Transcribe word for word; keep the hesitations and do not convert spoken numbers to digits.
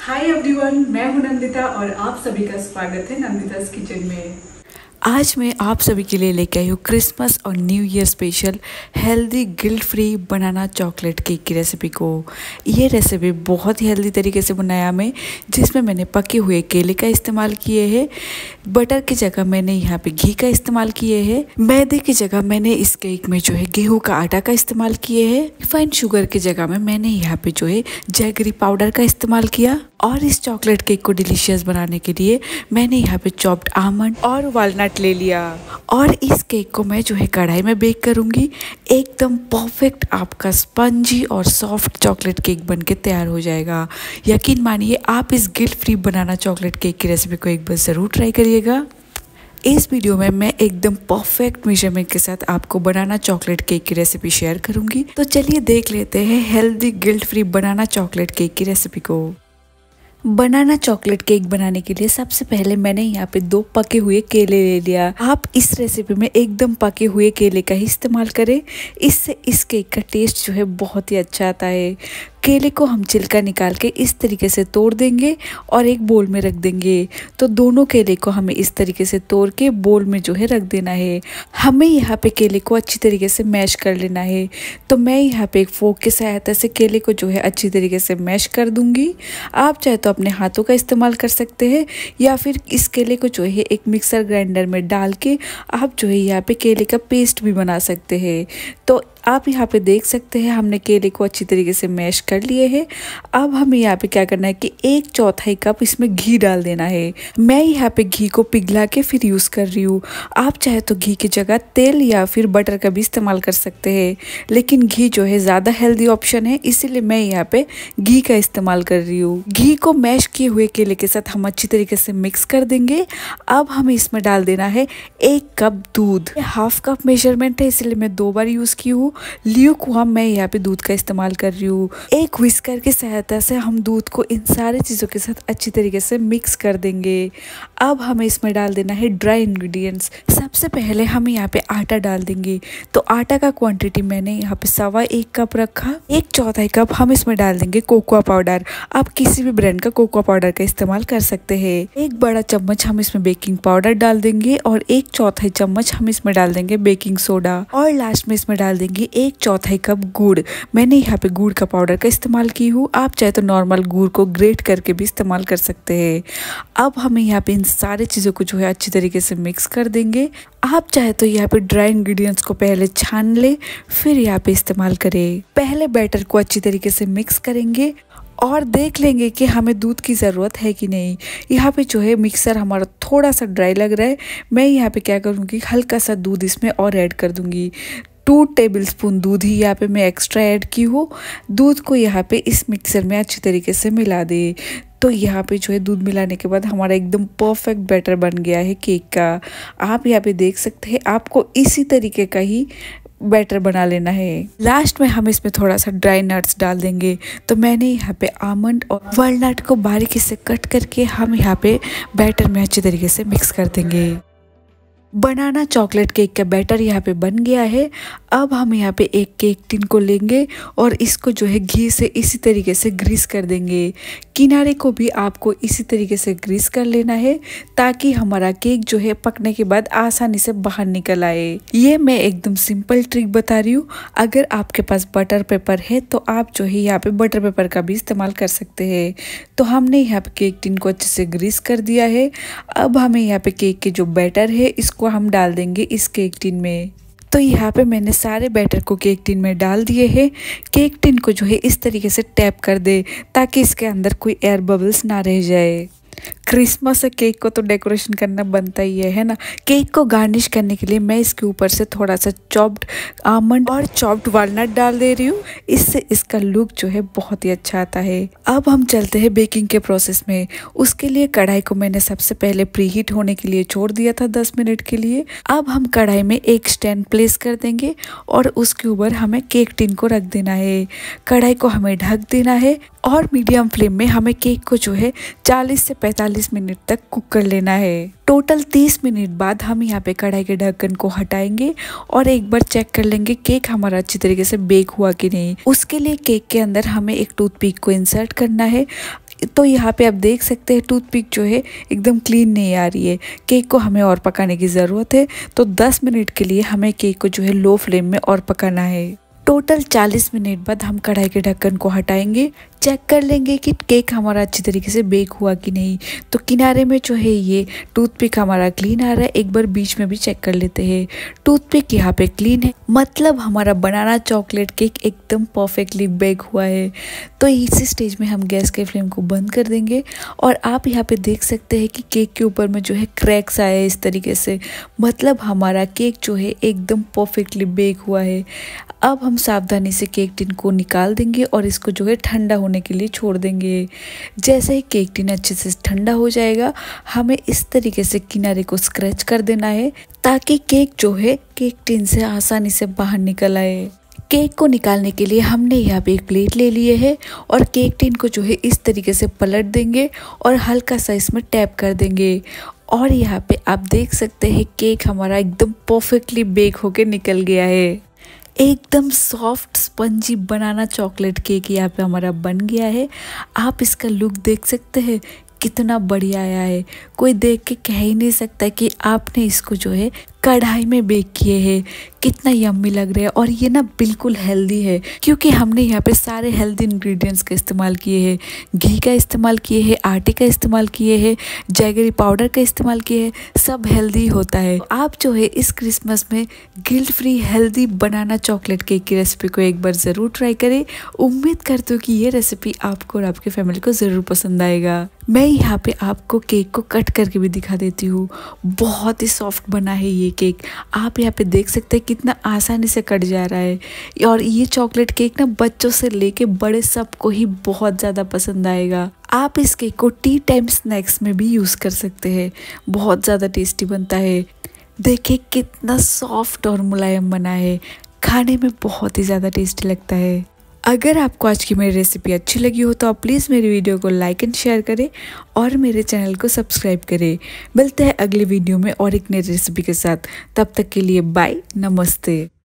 Hi everyone, मैं हूं नंदिता और आप सभी का स्वागत है नंदिता's किचन में। आज मैं आप सभी के लिए लेके आई हूँ क्रिसमस और New Year special healthy guilt free banana chocolate cake की रेसिपी को। ये रेसिपी बहुत ही हेल्दी तरीके से बनाया मैं, जिसमें मैंने पके हुए केले का इस्तेमाल किए हैं। बटर की जगह मैंने यहाँ पे घी का इस्तेमाल किए हैं। मैदे की जगह मैंने इस केक में जो है गेहूं का आटा का इस्तेमाल किए हैं। रिफाइंड शुगर की जगह में मैंने यहाँ पे जो है जैगरी पाउडर का इस्तेमाल किया। और इस चॉकलेट केक को डिलीशियस बनाने के लिए मैंने यहाँ पे चॉप्ड आमंड और वालनट ले लिया। और इस केक को मैं जो है कढ़ाई में बेक करूँगी। एकदम परफेक्ट आपका स्पंजी और सॉफ्ट चॉकलेट केक बनके तैयार हो जाएगा। यकीन मानिए, आप इस guilt free banana chocolate cake की रेसिपी को एक बार ज़रूर ट्राई करिएगा। इस वीडियो में मैं एकदम परफेक्ट मेजरमेंट के साथ आपको बनाना चॉकलेट केक की रेसिपी शेयर करूँगी। तो चलिए देख लेते हैं healthy guilt free banana chocolate cake की रेसिपी को। बनाना चॉकलेट केक बनाने के लिए सबसे पहले मैंने यहाँ पे दो पके हुए केले ले लिया। आप इस रेसिपी में एकदम पके हुए केले का ही इस्तेमाल करें, इससे इस केक का टेस्ट जो है बहुत ही अच्छा आता है। केले को हम छिलका निकाल के इस तरीके से तोड़ देंगे और एक बोल में रख देंगे। तो दोनों केले को हमें इस तरीके से तोड़ के बोल में जो है रख देना है। हमें यहाँ पे केले को अच्छी तरीके से मैश कर लेना है। तो मैं यहाँ पे एक फोक की सहायता से केले को जो है अच्छी तरीके से मैश कर दूंगी। आप चाहे तो अपने हाथों का इस्तेमाल कर सकते हैं, या फिर इस केले को जो है एक मिक्सर ग्राइंडर में डाल के आप जो है यहाँ पे केले का पेस्ट भी बना सकते हैं। तो आप यहाँ पे देख सकते हैं हमने केले को अच्छी तरीके से मैश कर लिए हैं। अब हमें यहाँ पे क्या करना है कि एक चौथाई कप इसमें घी डाल देना है। मैं यहाँ पे घी को पिघला के फिर यूज़ कर रही हूँ। आप चाहे तो घी की जगह तेल या फिर बटर का भी इस्तेमाल कर सकते हैं, लेकिन घी जो है ज़्यादा हेल्दी ऑप्शन है, इसीलिए मैं यहाँ पे घी का इस्तेमाल कर रही हूँ। घी को मैश किए हुए केले के साथ हम अच्छी तरीके से मिक्स कर देंगे। अब हमें इसमें डाल देना है एक कप दूध। हाफ कप मेजरमेंट है, इसलिए मैं दो बार यूज़ की हूँ। ल्यूकवार्म मैं यहाँ पे दूध का इस्तेमाल कर रही हूँ। एक व्हिस्कर की सहायता से हम दूध को इन सारे चीज़ों के साथ अच्छी तरीके से मिक्स कर देंगे। अब हमें इसमें डाल देना है ड्राई इंग्रेडिएंट्स। सबसे पहले हम यहाँ पे आटा डाल देंगे। तो आटा का क्वांटिटी मैंने यहाँ पे सवा एक कप रखा। एक चौथाई कप हम इसमें डाल देंगे कोकोआ पाउडर। आप किसी भी ब्रांड का कोकोआ पाउडर का इस्तेमाल कर सकते हैं। एक बड़ा चम्मच हम इसमें बेकिंग पाउडर डाल देंगे और एक चौथाई चम्मच हम इसमें डाल देंगे बेकिंग सोडा। और लास्ट में इसमें डाल देंगे एक चौथाई कप गुड़। मैंने यहाँ पे गुड़ का पाउडर का इस्तेमाल की हूँ। आप चाहे तो नॉर्मल गुड़ को ग्रेट करके भी इस्तेमाल कर सकते हैं। अब हमें यहाँ पे इन सारे चीज़ों को जो है अच्छी तरीके से मिक्स कर देंगे। आप चाहे तो यहाँ पे ड्राई इंग्रेडिएंट्स को पहले छान ले, फिर यहाँ पे इस्तेमाल करें। पहले बैटर को अच्छी तरीके से मिक्स करेंगे और देख लेंगे कि हमें दूध की ज़रूरत है कि नहीं। यहाँ पे जो है मिक्सर हमारा थोड़ा सा ड्राई लग रहा है। मैं यहाँ पे क्या करूँगी, हल्का सा दूध इसमें और ऐड कर दूँगी। टू टेबलस्पून दूध ही यहाँ पे मैं एक्स्ट्रा ऐड की हूँ। दूध को यहाँ पे इस मिक्सर में अच्छी तरीके से मिला दे। तो यहाँ पे जो है दूध मिलाने के बाद हमारा एकदम परफेक्ट बैटर बन गया है केक का। आप यहाँ पे देख सकते हैं, आपको इसी तरीके का ही बैटर बना लेना है। लास्ट में हम इसमें थोड़ा सा ड्राई नट्स डाल देंगे। तो मैंने यहाँ पे आमंड और वालनट को बारीकी से कट करके हम यहाँ पे बैटर में अच्छी तरीके से मिक्स कर देंगे। बनाना चॉकलेट केक का बैटर यहाँ पे बन गया है। अब हम यहाँ पे एक केक टिन को लेंगे और इसको जो है घी से इसी तरीके से ग्रीस कर देंगे। किनारे को भी आपको इसी तरीके से ग्रीस कर लेना है, ताकि हमारा केक जो है पकने के बाद आसानी से बाहर निकल आए। ये मैं एकदम सिंपल ट्रिक बता रही हूँ। अगर आपके पास बटर पेपर है तो आप जो है यहाँ पे बटर पेपर का भी इस्तेमाल कर सकते हैं। तो हमने यहाँ पे केक टिन को अच्छे से ग्रीस कर दिया है। अब हमें यहाँ पे केक के जो बैटर है इसको हम डाल देंगे इस केक टिन में। तो यहाँ पे मैंने सारे बैटर को केक टिन में डाल दिए हैं। केक टिन को जो है इस तरीके से टैप कर दे, ताकि इसके अंदर कोई एयर बबल्स ना रह जाए। क्रिसमस केक को तो डेकोरेशन करना बनता ही है है ना। केक को गार्निश करने के लिए मैं इसके ऊपर से थोड़ा सा चॉप्ड आमंड और चॉप्ड वालनट डाल दे रही हूँ। इससे इसका लुक जो है बहुत ही अच्छा आता है। अब हम चलते हैं बेकिंग के प्रोसेस में। उसके लिए कढ़ाई को मैंने सबसे पहले प्रीहीट होने के लिए छोड़ दिया था दस मिनट के लिए। अब हम कढ़ाई में एक स्टैंड प्लेस कर देंगे और उसके ऊपर हमें केक टिन को रख देना है। कढ़ाई को हमें ढक देना है और मीडियम फ्लेम में हमें केक को जो है चालीस से पैंतालीस मिनट तक कुक कर लेना है। टोटल तीस मिनट बाद हम यहाँ पे कढ़ाई के ढक्कन को हटाएंगे और एक बार चेक कर लेंगे केक हमारा अच्छी तरीके से बेक हुआ कि नहीं। उसके लिए केक के अंदर हमें एक टूथपिक को इंसर्ट करना है। तो यहाँ पे आप देख सकते हैं टूथपिक जो है एकदम क्लीन नहीं आ रही है। केक को हमें और पकाने की ज़रूरत है, तो दस मिनट के लिए हमें केक को जो है लो फ्लेम में और पकाना है। टोटल चालीस मिनट बाद हम कढ़ाई के ढक्कन को हटाएंगे, चेक कर लेंगे कि केक हमारा अच्छी तरीके से बेक हुआ कि नहीं। तो किनारे में जो है ये टूथपिक हमारा क्लीन आ रहा है, एक बार बीच में भी चेक कर लेते हैं। टूथपिक यहाँ पे क्लीन है, मतलब हमारा बनाना चॉकलेट केक एकदम परफेक्टली बेक हुआ है। तो इसी स्टेज में हम गैस के फ्लेम को बंद कर देंगे और आप यहाँ पे देख सकते हैं कि केक के ऊपर में जो है क्रैक्स आए हैं इस तरीके से, मतलब हमारा केक जो है एकदम परफेक्टली बेक हुआ है। अब हम सावधानी से केक टिन को निकाल देंगे और इसको जो है ठंडा होने के लिए छोड़ देंगे। जैसे ही केक टिन अच्छे से ठंडा हो जाएगा, हमें इस तरीके से किनारे को स्क्रैच कर देना है ताकि केक जो है केक टिन से आसानी से बाहर निकल आए। केक को निकालने के लिए हमने यहाँ पे एक प्लेट ले लिए है और केक टिन को जो है इस तरीके से पलट देंगे और हल्का सा इसमें टैप कर देंगे। और यहाँ पे आप देख सकते हैं केक हमारा एकदम परफेक्टली बेक होके निकल गया है। एकदम soft spongy banana chocolate cake यहाँ पे हमारा बन गया है। आप इसका लुक देख सकते हैं कितना बढ़िया आया है, कोई देख के कह ही नहीं सकता कि आपने इसको जो है कढ़ाई में बेक किए हैं। कितना यम्मी लग रहा है और ये ना बिल्कुल हेल्दी है क्योंकि हमने यहाँ पे सारे हेल्दी इंग्रेडिएंट्स का इस्तेमाल किए हैं। घी का इस्तेमाल किए हैं, आटे का इस्तेमाल किए हैं, जैगरी पाउडर का इस्तेमाल किए हैं, सब हेल्दी होता है। आप जो है इस क्रिसमस में guilt free healthy banana chocolate cake की रेसिपी को एक बार ज़रूर ट्राई करें। उम्मीद करती हूँ कि ये रेसिपी आपको और आपके फैमिली को ज़रूर पसंद आएगा। मैं यहाँ पे आपको केक को कट करके भी दिखा देती हूँ, बहुत ही सॉफ्ट बना है ये केक। आप यहाँ पे देख सकते हैं कितना आसानी से कट जा रहा है और ये चॉकलेट केक ना बच्चों से लेके बड़े सबको ही बहुत ज़्यादा पसंद आएगा। आप इस केक को टी टाइम स्नैक्स में भी यूज़ कर सकते हैं, बहुत ज़्यादा टेस्टी बनता है। देखिए कितना सॉफ्ट और मुलायम बना है, खाने में बहुत ही ज़्यादा टेस्टी लगता है। अगर आपको आज की मेरी रेसिपी अच्छी लगी हो तो आप प्लीज़ मेरी वीडियो को लाइक एंड शेयर करें और मेरे चैनल को सब्सक्राइब करें। मिलते हैं अगले वीडियो में और एक नई रेसिपी के साथ, तब तक के लिए बाय, नमस्ते।